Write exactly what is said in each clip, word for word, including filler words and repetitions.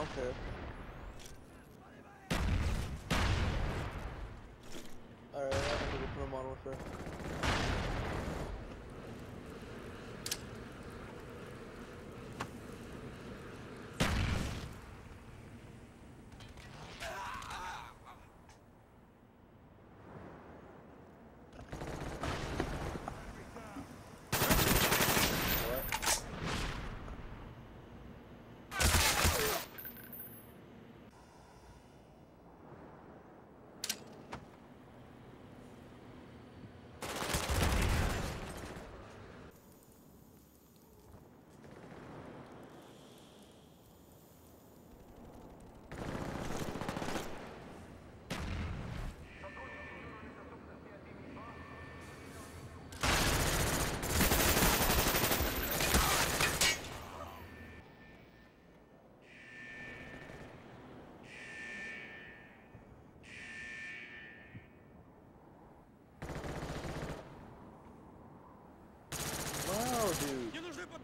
don't care. Alright, I have to get from Modern Warfare. Dude.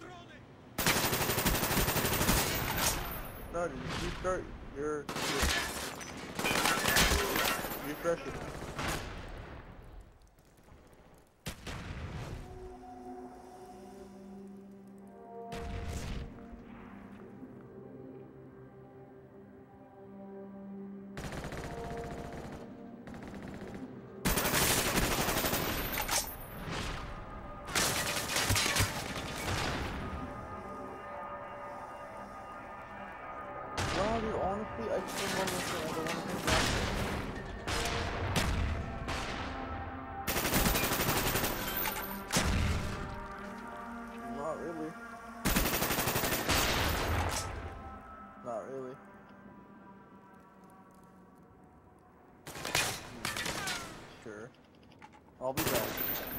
No, dude, you start your... Refresh it. Wow, dude, honestly, I just don't want to I don't want to think back. Not really. Not really. Sure. I'll be back.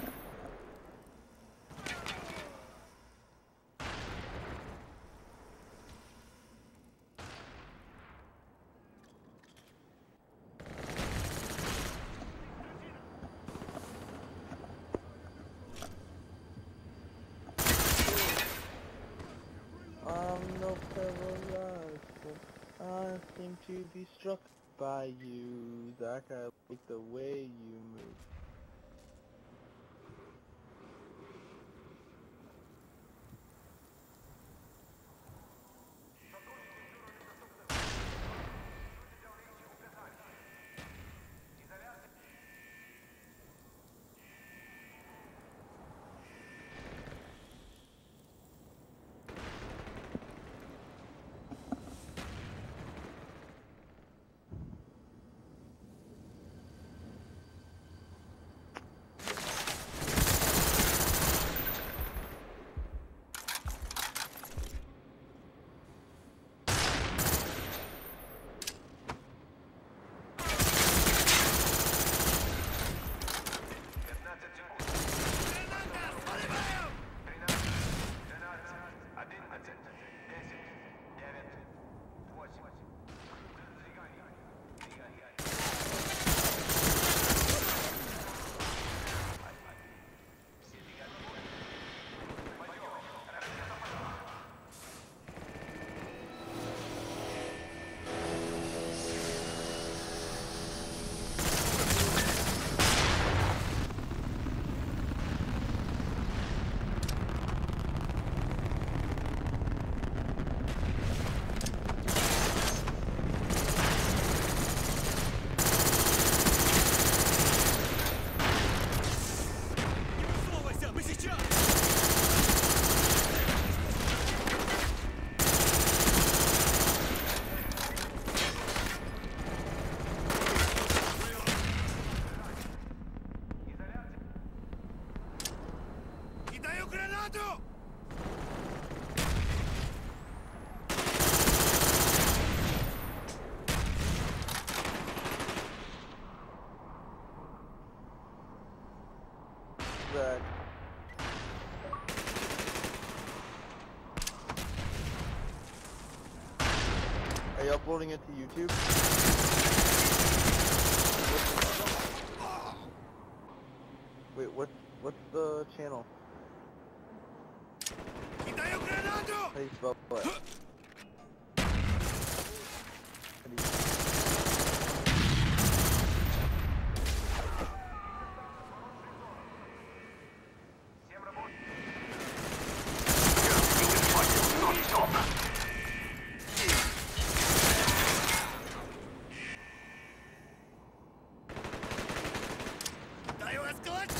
I'm no paralyzed, but I seem to be struck by you. Zach, I like the way you move. Zach. Are you uploading it to YouTube? Wait, what? What's the channel? How do you spell it? let's go, let's